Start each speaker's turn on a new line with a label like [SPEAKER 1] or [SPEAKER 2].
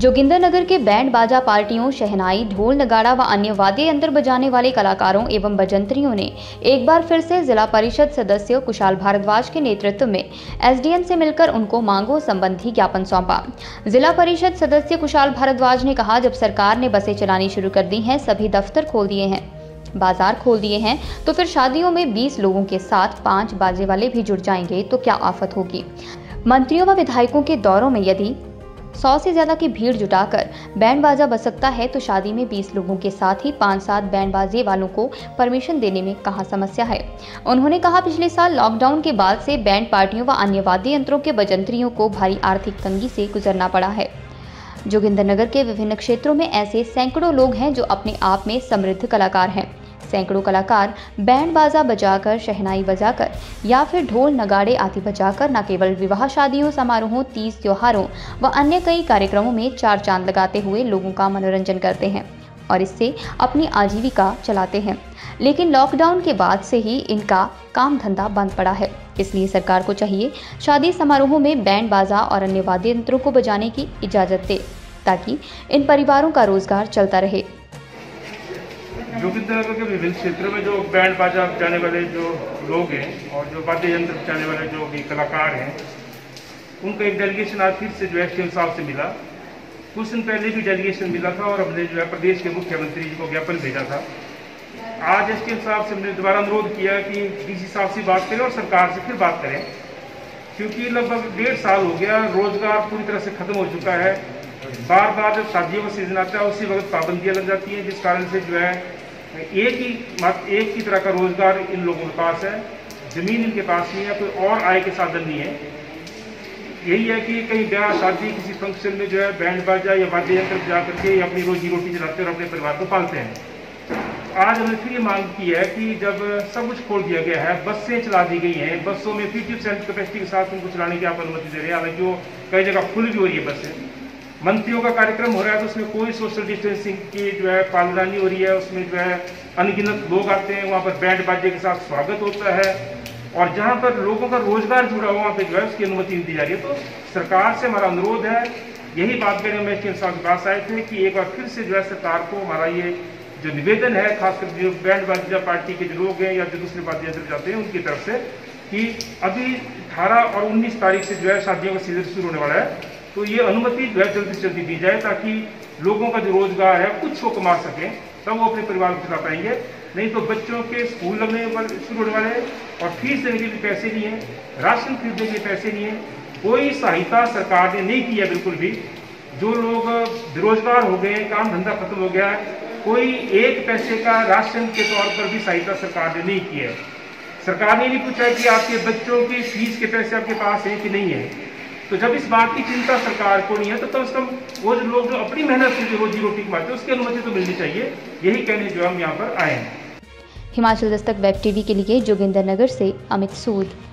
[SPEAKER 1] जोगिंदरनगर के बैंड बाजा पार्टियों, शहनाई, ढोल, नगाड़ा व अन्य वाद्य यंत्र बजाने वाले कलाकारों एवं बजंत्रियों ने एक बार फिर से जिला परिषद सदस्य कुशाल भारद्वाज के नेतृत्व में एसडीएम से मिलकर उनको मांगों संबंधी ज्ञापन सौंपा। जिला परिषद सदस्य कुशाल भारद्वाज ने कहा, जब सरकार ने बसें चलानी शुरू कर दी हैं, सभी दफ्तर खोल दिए हैं, बाजार खोल दिए हैं, तो फिर शादियों में 20 लोगों के साथ 5 बाजे वाले भी जुड़ जाएंगे तो क्या आफत होगी। मंत्रियों व विधायकों के दौरों में यदि 100 से ज्यादा की भीड़ जुटाकर बैंड बाजा बज सकता है तो शादी में 20 लोगों के साथ ही 5-7 बैंड बाजे वालों को परमिशन देने में कहाँ समस्या है। उन्होंने कहा, पिछले साल लॉकडाउन के बाद से बैंड पार्टियों व अन्य वाद्य यंत्रों के बजंत्रियों को भारी आर्थिक तंगी से गुजरना पड़ा है। जोगिंदरनगर के विभिन्न क्षेत्रों में ऐसे सैकड़ों लोग हैं जो अपने आप में समृद्ध कलाकार हैं। सैकड़ों कलाकार बैंड बाजा बजाकर, शहनाई बजाकर या फिर ढोल नगाड़े आदि बजाकर न केवल विवाह, शादियों, समारोहों, तीज त्योहारों व अन्य कई कार्यक्रमों में चार चांद लगाते हुए लोगों का मनोरंजन करते हैं और इससे अपनी आजीविका चलाते हैं। लेकिन लॉकडाउन के बाद से ही इनका काम धंधा बंद पड़ा है। इसलिए सरकार को चाहिए शादी समारोहों में बैंड बाजा और अन्य वाद्य यंत्रों को बजाने की इजाज़त दे ताकि इन परिवारों का रोजगार चलता रहे।
[SPEAKER 2] जोगिंदरनगर के विभिन्न क्षेत्रों में जो बैंड बाजा बजाने वाले जो लोग हैं और जो वाद्य यंत्र बजाने वाले जो भी कलाकार हैं, उनका एक डेलीगेशन आज फिर से जो है एसडीएम साहब से मिला। कुछ दिन पहले भी डेलीगेशन मिला था और हमने जो है प्रदेश के मुख्यमंत्री जी को ज्ञापन भेजा था। आज एसडीएम साहब से हमने दोबारा अनुरोध किया कि डीसी साहब से बात करें और सरकार से फिर बात करें, क्योंकि लगभग 1.5 साल हो गया, रोजगार पूरी तरह से खत्म हो चुका है। बार बार जब शादियों का सीजन आता है उसी वक्त पाबंदियाँ लग जाती हैं, जिस कारण से जो है एक ही तरह का रोजगार इन लोगों के पास है, जमीन इनके पास नहीं है, कोई और आय के साधन नहीं है। यही है कि कहीं ब्याह शादी किसी फंक्शन में जो है बैंड बाजा या वाद्य यंत्र बजा करके अपनी रोजी रोटी चलाते और अपने परिवार को पालते हैं। आज हमने फिर ये मांग की है कि जब सब कुछ खोल दिया गया है, बसें चला दी गई हैं, बसों में 50% कैपेसिटी के साथ उनको चलाने की आप अनुमति दे रहे हैं, हालांकि वो कई जगह फुल भी हो रही है बसें। मंत्रियों का कार्यक्रम हो रहा है तो उसमें कोई सोशल डिस्टेंसिंग की जो है पालना नहीं हो रही है, उसमें जो है अनगिनत लोग आते हैं, वहाँ पर बैंड बाजे के साथ स्वागत होता है और जहाँ पर लोगों का रोजगार जुड़ा हुआ वहाँ पे जो है उसकी अनुमति नहीं दी जा रही है। तो सरकार से हमारा अनुरोध है, यही बात करने में एसडीएम साहब के पास आए थे कि एक बार फिर से जो है सरकार को हमारा ये जो निवेदन है, खासकर जो बैंड बाजा पार्टी के जो लोग हैं या जो दूसरे वाद्य यंत्र जाते हैं उनकी तरफ से, कि अभी 18 और 19 तारीख से जो है शादियों का सीजन शुरू होने वाला है, तो ये अनुमति जो है जल्दी से जल्दी दी जाए ताकि लोगों का जो रोजगार है कुछ वो कमा सकें, तब वो अपने परिवार को चला पाएंगे। नहीं तो बच्चों के स्कूल लगने शुरू होने वाले हैं और फीस देने के लिए पैसे नहीं है, राशन खरीदने के लिए पैसे नहीं है, कोई सहायता सरकार ने नहीं की है बिल्कुल भी। जो लोग बेरोजगार हो गए, काम धंधा खत्म हो गया, कोई 1 पैसे का राशन के तौर पर भी सहायता सरकार ने नहीं की है। सरकार ने नहीं पूछा कि आपके बच्चों की फीस के पैसे आपके पास हैं कि नहीं है। तो जब इस बात की चिंता सरकार को नहीं है तो कम से कम वो जो लोग जो अपनी मेहनत से रोजी रोटी कमाते हैं उसकी अनुमति तो मिलनी चाहिए। यही कहने जो हम यहाँ पर आए हैं।
[SPEAKER 1] हिमाचल दस्तक वेब टीवी के लिए जोगिंदरनगर से अमित सूद।